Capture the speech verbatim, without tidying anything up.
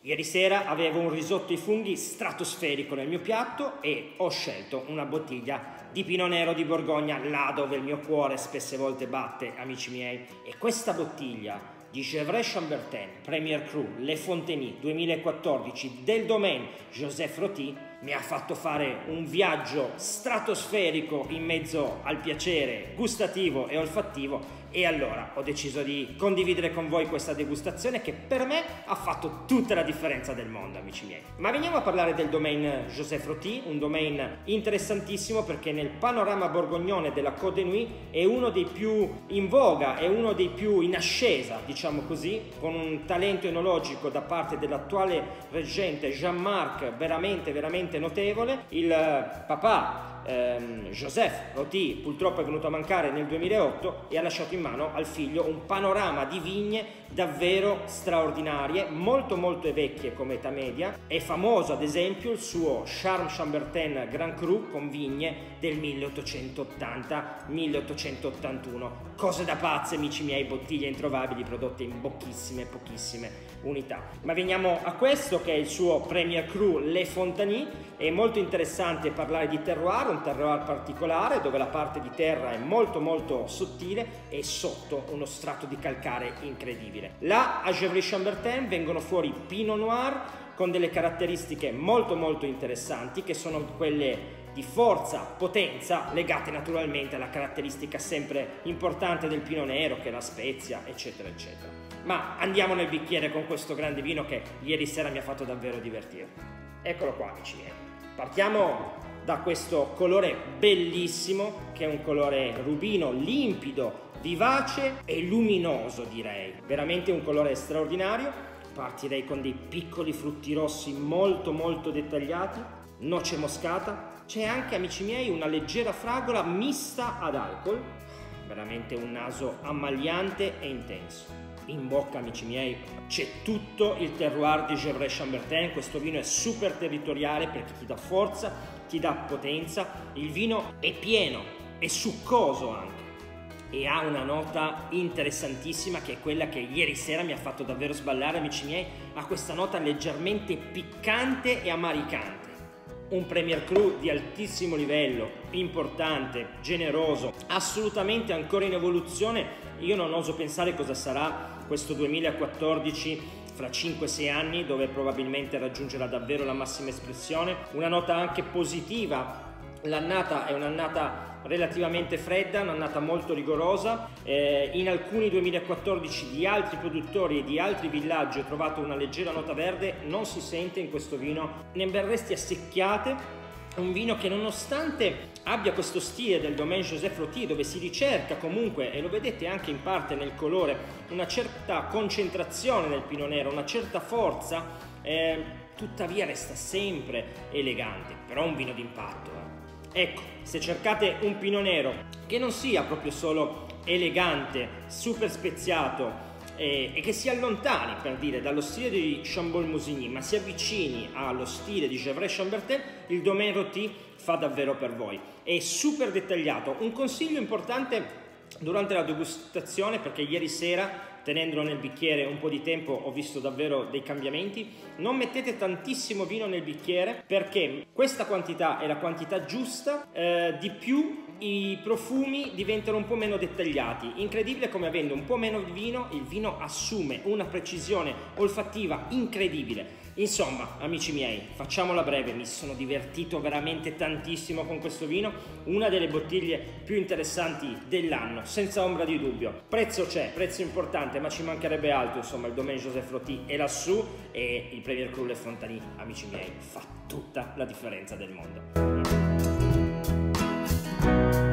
Ieri sera avevo un risotto ai funghi stratosferico nel mio piatto e ho scelto una bottiglia di Pinot Nero di Borgogna, là dove il mio cuore spesse volte batte, amici miei. E questa bottiglia di Gevrey Chambertin Premier Cru Le Fontenay duemilaquattordici del domaine Joseph Roty mi ha fatto fare un viaggio stratosferico in mezzo al piacere gustativo e olfattivo, e allora ho deciso di condividere con voi questa degustazione che per me ha fatto tutta la differenza del mondo, amici miei. Ma veniamo a parlare del domaine Joseph Roty, un domaine interessantissimo perché nel panorama borgognone della Côte de Nuits è uno dei più in voga, è uno dei più in ascesa, diciamo così, con un talento enologico da parte dell'attuale reggente Jean-Marc veramente veramente notevole. Il papà ehm, Joseph Roty purtroppo è venuto a mancare nel duemilaotto e ha lasciato in mano al figlio un panorama di vigne davvero straordinarie, molto molto vecchie come età media. È famoso ad esempio il suo Charme Chambertin Grand Cru con vigne del milleottocentottanta milleottocentottantuno. Cose da pazzi, amici miei, bottiglie introvabili prodotte in pochissime pochissime unità. Ma veniamo a questo che è il suo Premier Cru Le Fontenay. È molto interessante parlare di terroir, un terroir particolare dove la parte di terra è molto molto sottile e sotto uno strato di calcare incredibile. Là a Gevrey Chambertin vengono fuori Pinot Noir con delle caratteristiche molto molto interessanti che sono quelle di forza, potenza, legate naturalmente alla caratteristica sempre importante del Pinot Nero che è la spezia, eccetera eccetera. Ma andiamo nel bicchiere con questo grande vino che ieri sera mi ha fatto davvero divertire. Eccolo qua, amici miei. Partiamo da questo colore bellissimo che è un colore rubino limpido, vivace e luminoso, direi. Veramente un colore straordinario. Partirei con dei piccoli frutti rossi molto molto dettagliati, noce moscata. C'è anche, amici miei, una leggera fragola mista ad alcol. Veramente un naso ammagliante e intenso. In bocca, amici miei, c'è tutto il terroir di Gevrey Chambertin. Questo vino è super territoriale perché ti dà forza, ti dà potenza. Il vino è pieno, è succoso anche e ha una nota interessantissima che è quella che ieri sera mi ha fatto davvero sballare, amici miei. Ha questa nota leggermente piccante e amaricante. Un Premier Cru di altissimo livello, importante, generoso, assolutamente ancora in evoluzione. Io non oso pensare cosa sarà questo duemilaquattordici fra cinque sei anni, dove probabilmente raggiungerà davvero la massima espressione. Una nota anche positiva. L'annata è un'annata relativamente fredda, un'annata molto rigorosa. Eh, in alcuni duemilaquattordici di altri produttori e di altri villaggi ho trovato una leggera nota verde, non si sente in questo vino. Ne berresti a secchiate. Un vino che nonostante abbia questo stile del domaine Joseph Roty, dove si ricerca comunque, e lo vedete anche in parte nel colore, una certa concentrazione nel Pinot Nero, una certa forza, eh, tuttavia resta sempre elegante, però un vino d'impatto. Eh. Ecco, se cercate un Pinot Nero che non sia proprio solo elegante, super speziato e, e che si allontani, per dire, dallo stile di Chambolle-Musigny, ma si avvicini allo stile di Gevrey Chambertin, il domaine Roty fa davvero per voi. È super dettagliato. Un consiglio importante durante la degustazione, perché ieri sera, tenendolo nel bicchiere un po' di tempo, ho visto davvero dei cambiamenti. Non mettete tantissimo vino nel bicchiere perché questa quantità è la quantità giusta, eh, di più i profumi diventano un po' meno dettagliati. Incredibile come avendo un po' meno di vino il vino assume una precisione olfattiva incredibile. Insomma, amici miei, facciamola breve, mi sono divertito veramente tantissimo con questo vino, una delle bottiglie più interessanti dell'anno, senza ombra di dubbio. Prezzo c'è, prezzo importante, ma ci mancherebbe altro. Insomma, il domaine Joseph Roty è lassù e il Premier Cru Le Fontenay, amici miei, fa tutta la differenza del mondo.